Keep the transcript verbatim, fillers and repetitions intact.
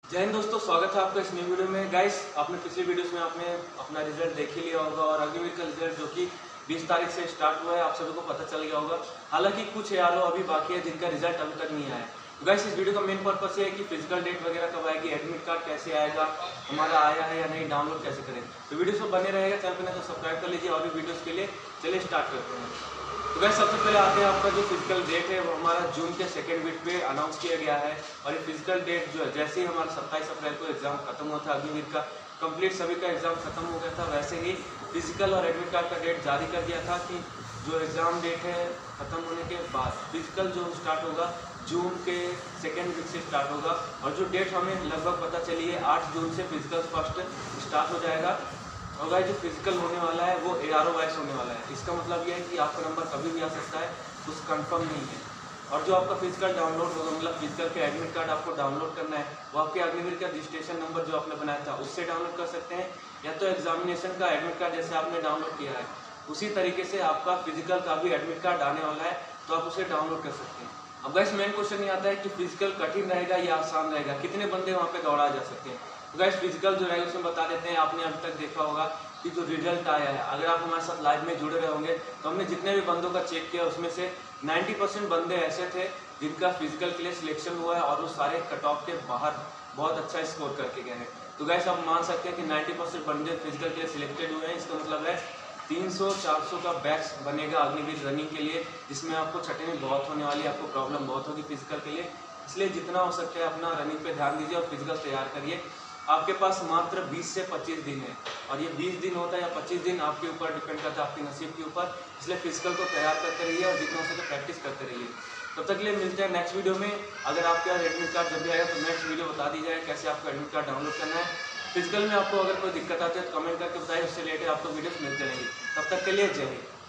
जय हिंद दोस्तों, स्वागत है आपका इस नई वीडियो में। गाइस, आपने पिछले वीडियोस में आपने अपना रिजल्ट देख ही लिया होगा और अग्निवीर का रिजल्ट जो कि बीस तारीख से स्टार्ट हुआ है, आप सभी को पता चल गया होगा। हालांकि कुछ यारों अभी बाकी है जिनका रिजल्ट अभी तक नहीं आया है। तो गाइस, इस वीडियो का मेन पर्पस ये है कि फिजिकल डेट वगैरह कब आएगी, एडमिट कार्ड कैसे आएगा, हमारा आया है या नहीं, डाउनलोड कैसे करें। तो वीडियो में बने रहेगा, चैनल पर नहीं तो सब्सक्राइब कर लीजिए और भी वीडियोज़ के लिए चलिए स्टार्ट करते हैं। तो गाइस, सबसे पहले आते हैं आपका जो फिजिकल डेट है वो हमारा जून के सेकेंड वीक पे अनाउंस किया गया है। और ये फिजिकल डेट जो है, जैसे ही हमारा सत्ताईस अप्रैल को एग्जाम खत्म हुआ था अग्निवीर का, कंप्लीट सभी का एग्जाम खत्म हो गया था, वैसे ही फिजिकल और एडमिट कार्ड का डेट जारी कर दिया था कि जो एग्जाम डेट है खत्म होने के बाद फिजिकल जो स्टार्ट होगा जून के सेकेंड वीक से स्टार्ट होगा। और जो डेट हमें लगभग पता चली है आठ जून से फिजिकल फर्स्ट स्टार्ट हो जाएगा। और गाइस, जो फिजिकल होने वाला है वो ए आर ओ वाइज होने वाला है। इसका मतलब ये है कि आपका नंबर कभी भी आ सकता है, कुछ कंफर्म नहीं है। और जो आपका फिजिकल डाउनलोड होगा, मतलब फिजिकल के एडमिट कार्ड आपको डाउनलोड करना है, वो आपके अग्निवीर का रजिस्ट्रेशन नंबर जो आपने बनाया था उससे डाउनलोड कर सकते हैं, या तो एग्जामिनेशन का एडमिट कार्ड जैसे आपने डाउनलोड किया है उसी तरीके से आपका फिजिकल का भी एडमिट कार्ड आने वाला है, तो आप उसे डाउनलोड कर सकते हैं। अब गाइस, मेन क्वेश्चन ये आता है कि फिजिकल कठिन रहेगा या आसान रहेगा, कितने बंदे वहाँ पे दौड़ा जा सकते हैं। तो गाइस, फिजिकल जो रहेगा उसमें बता देते हैं। आपने अभी तक देखा होगा कि जो रिजल्ट आया है, अगर आप हमारे साथ लाइव में जुड़े रहे होंगे तो हमने जितने भी बंदों का चेक किया उसमें से नब्बे परसेंट बंदे ऐसे थे जिनका फिजिकल के लिए सिलेक्शन हुआ है और वो सारे कट ऑफ के बाहर बहुत अच्छा स्कोर करके गए हैं। तो गाइस, आप मान सकते हैं कि नब्बे परसेंट बंदे फिजिकल के लिए सिलेक्टेड हुए हैं। इसका मतलब है तीन सौ चार सौ का बैच बनेगा अग्निवीर रनिंग के लिए, जिसमें आपको छटनी बहुत होने वाली है, आपको प्रॉब्लम बहुत होगी फिजिकल के लिए। इसलिए जितना हो सकता है अपना रनिंग पे ध्यान दीजिए और फिजिकल तैयार करिए। आपके पास मात्र बीस से पच्चीस दिन है और ये बीस दिन होता है या पच्चीस दिन आपके ऊपर डिपेंड करता है, आपके नसीब के ऊपर। इसलिए फिजिकल को तैयार करते रहिए और जितना हो सके प्रैक्टिस करते रहिए। तब तक के लिए मिलते हैं नेक्स्ट वीडियो में। अगर आपके पास एडमिट कार्ड जब भी आएगा तो नेक्स्ट वीडियो बता दी जाए कैसे आपको एडमिट कार्ड डाउनलोड करना है। फिजिकल में आपको अगर कोई दिक्कत आती है तो कमेंट करके बताइए, उससे रिलेटेड आपको वीडियोस मिलते रहेंगे। तब तक के लिए जय हिंद।